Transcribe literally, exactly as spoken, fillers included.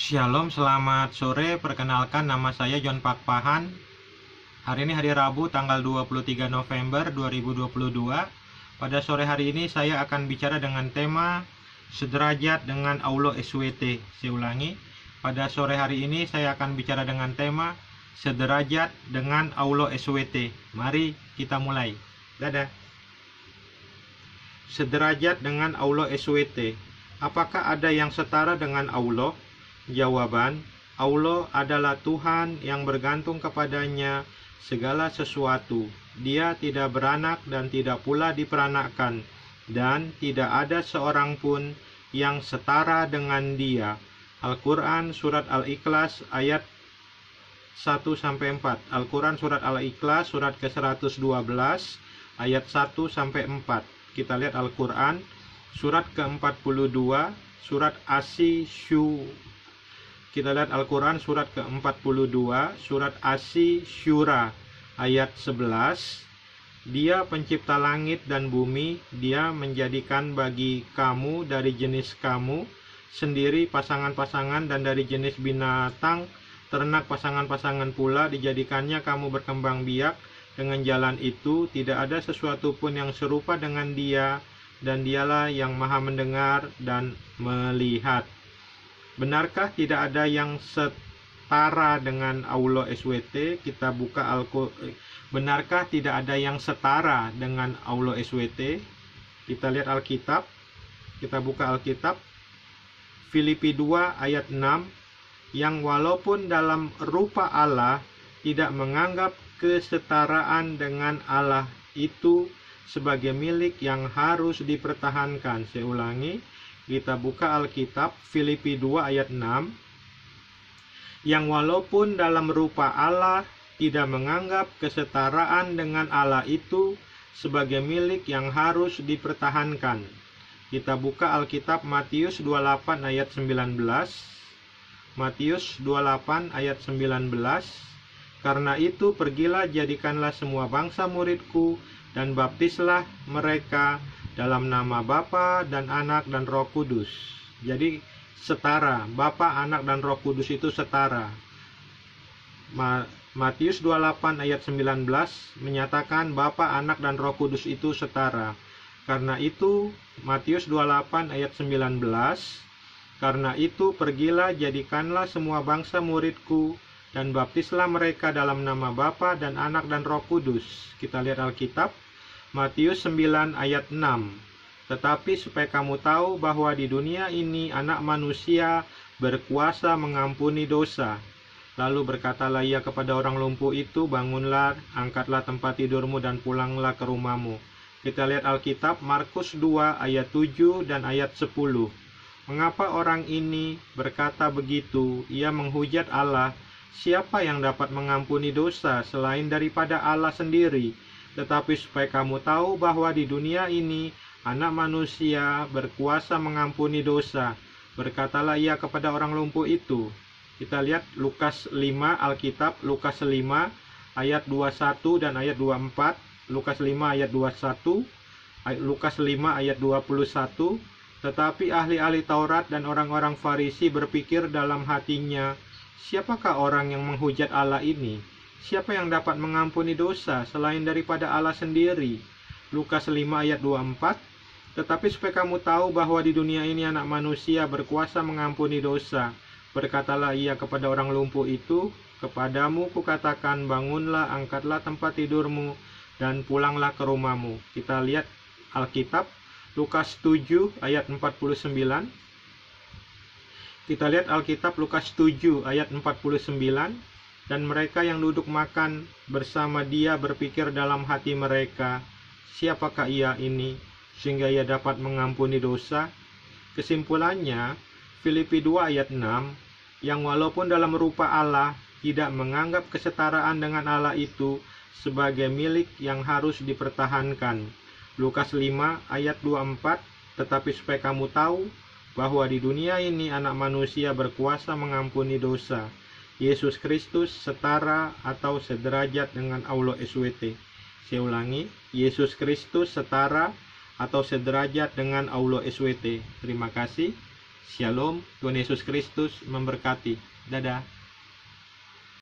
Shalom, selamat sore. Perkenalkan, nama saya John Pakpahan. Hari ini hari Rabu tanggal dua puluh tiga November dua ribu dua puluh dua. Pada sore hari ini saya akan bicara dengan tema sederajat dengan Allah S W T. Saya ulangi, pada sore hari ini saya akan bicara dengan tema sederajat dengan Allah S W T. Mari kita mulai. Dadah. Sederajat dengan Allah S W T. Apakah ada yang setara dengan Allah? Jawaban, Allah adalah Tuhan yang bergantung kepadanya segala sesuatu. Dia tidak beranak dan tidak pula diperanakkan, dan tidak ada seorang pun yang setara dengan Dia. Al-Quran Surat Al-Ikhlas ayat satu sampai empat. Al-Quran Surat Al-Ikhlas surat ke seratus dua belas ayat satu sampai empat. Kita lihat Al-Quran surat ke empat puluh dua, surat Asy-Syura. Kita lihat Al-Quran surat ke empat puluh dua, surat Asy-Syura ayat sebelas. Dia pencipta langit dan bumi, Dia menjadikan bagi kamu dari jenis kamu sendiri pasangan-pasangan, dan dari jenis binatang ternak pasangan-pasangan pula dijadikannya kamu berkembang biak. Dengan jalan itu tidak ada sesuatu pun yang serupa dengan Dia, dan Dialah yang maha mendengar dan melihat. Benarkah tidak ada yang setara dengan Allah S W T? Kita buka Al-Quran. Benarkah tidak ada yang setara dengan Allah S W T? Kita lihat Alkitab. Kita buka Alkitab. Filipi dua ayat enam. Yang walaupun dalam rupa Allah tidak menganggap kesetaraan dengan Allah itu sebagai milik yang harus dipertahankan. Saya ulangi. Kita buka Alkitab, Filipi dua ayat enam. Yang walaupun dalam rupa Allah tidak menganggap kesetaraan dengan Allah itu sebagai milik yang harus dipertahankan. Kita buka Alkitab Matius dua puluh delapan ayat sembilan belas. Matius dua puluh delapan ayat sembilan belas. Karena itu pergilah, jadikanlah semua bangsa muridku, dan baptislah mereka dalam nama Bapa dan Anak dan Roh Kudus. Jadi setara, Bapa, Anak dan Roh Kudus itu setara. Matius dua puluh delapan ayat sembilan belas menyatakan Bapa, Anak dan Roh Kudus itu setara. Karena itu Matius dua puluh delapan ayat sembilan belas, karena itu pergilah, jadikanlah semua bangsa muridku, dan baptislah mereka dalam nama Bapa dan Anak dan Roh Kudus. Kita lihat Alkitab Matius sembilan ayat enam. Tetapi supaya kamu tahu bahwa di dunia ini anak manusia berkuasa mengampuni dosa. Lalu berkatalah ia kepada orang lumpuh itu, bangunlah, angkatlah tempat tidurmu dan pulanglah ke rumahmu. Kita lihat Alkitab Markus dua ayat tujuh dan ayat sepuluh. Mengapa orang ini berkata begitu? Ia menghujat Allah. Siapa yang dapat mengampuni dosa selain daripada Allah sendiri? Tetapi supaya kamu tahu bahwa di dunia ini anak manusia berkuasa mengampuni dosa, berkatalah ia kepada orang lumpuh itu. Kita lihat Lukas lima, Alkitab Lukas lima ayat dua puluh satu dan ayat dua puluh empat. Lukas lima ayat dua puluh satu, Lukas lima ayat dua puluh satu. Tetapi ahli-ahli Taurat dan orang-orang Farisi berpikir dalam hatinya, siapakah orang yang menghujat Allah ini? Siapa yang dapat mengampuni dosa selain daripada Allah sendiri? Lukas lima ayat dua puluh empat. Tetapi supaya kamu tahu bahwa di dunia ini anak manusia berkuasa mengampuni dosa, berkatalah ia kepada orang lumpuh itu, kepadamu kukatakan, bangunlah, angkatlah tempat tidurmu, dan pulanglah ke rumahmu. Kita lihat Alkitab Lukas tujuh ayat empat puluh sembilan. Kita lihat Alkitab Lukas tujuh ayat empat puluh sembilan. Dan mereka yang duduk makan bersama dia berpikir dalam hati mereka, siapakah ia ini sehingga ia dapat mengampuni dosa? Kesimpulannya, Filipi dua ayat enam, yang walaupun dalam rupa Allah tidak menganggap kesetaraan dengan Allah itu sebagai milik yang harus dipertahankan. Lukas lima ayat dua puluh empat, tetapi supaya kamu tahu bahwa di dunia ini anak manusia berkuasa mengampuni dosa. Yesus Kristus setara atau sederajat dengan Allah S W T. Saya ulangi, Yesus Kristus setara atau sederajat dengan Allah S W T. Terima kasih. Shalom, Tuhan Yesus Kristus memberkati. Dadah.